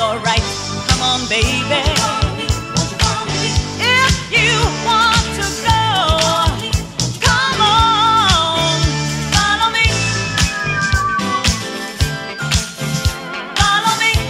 alright. Come on, baby. If you want to go, come on, follow me. Follow me.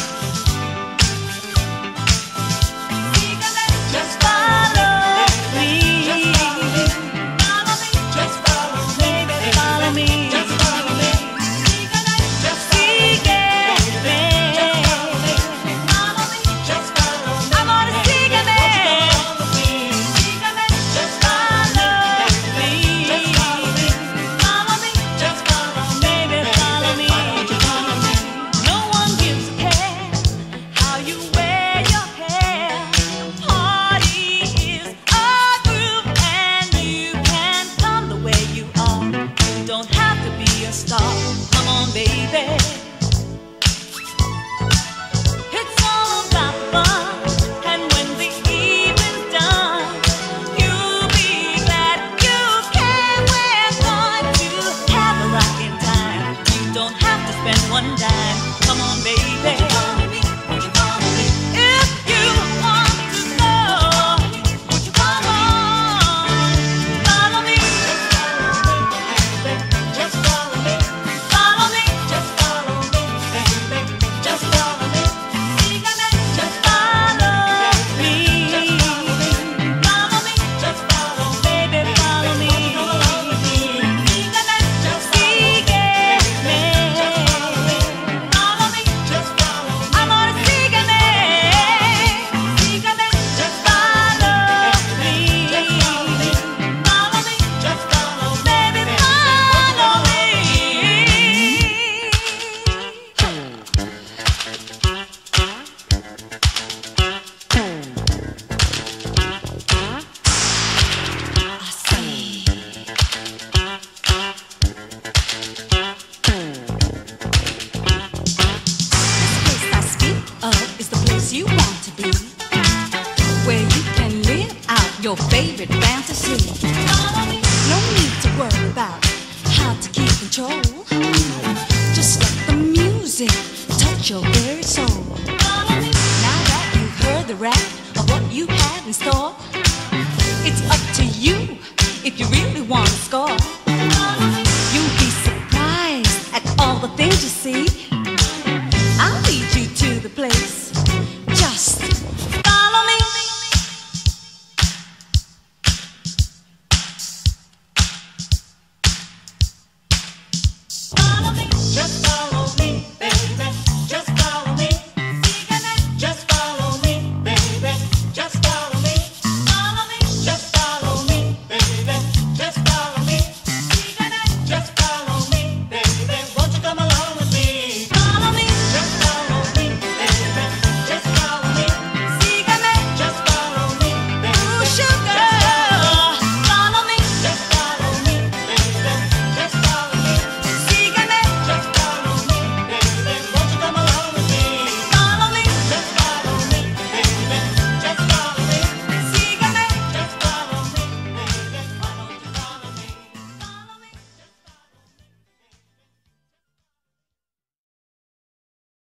Just follow me. Follow me. Just follow me. Baby, follow me. Just follow me. Just seek it, baby. Follow me. Just follow me. I'm gonna seek it, baby. Just follow me. Follow me. Just follow me. Baby, follow me. No one gives a care how you wear your hair. Party is a groove, and you can come the way you are. You don't have to be a star. Come on, baby. It's all about fun, and when the evening's done, you'll be glad you came. We're going to have a rocking time. You don't have to spend one dime. Come on, baby. If you want to go, come on, follow me. Just follow me. Follow me. Just follow me, baby. Just follow me. Just follow me. Follow me. Just follow, baby, follow me. Just seek it, follow me. Just follow. I'm gonna seek it, just follow me. Follow me. Just follow, baby, follow me. I see. This place I speak of is the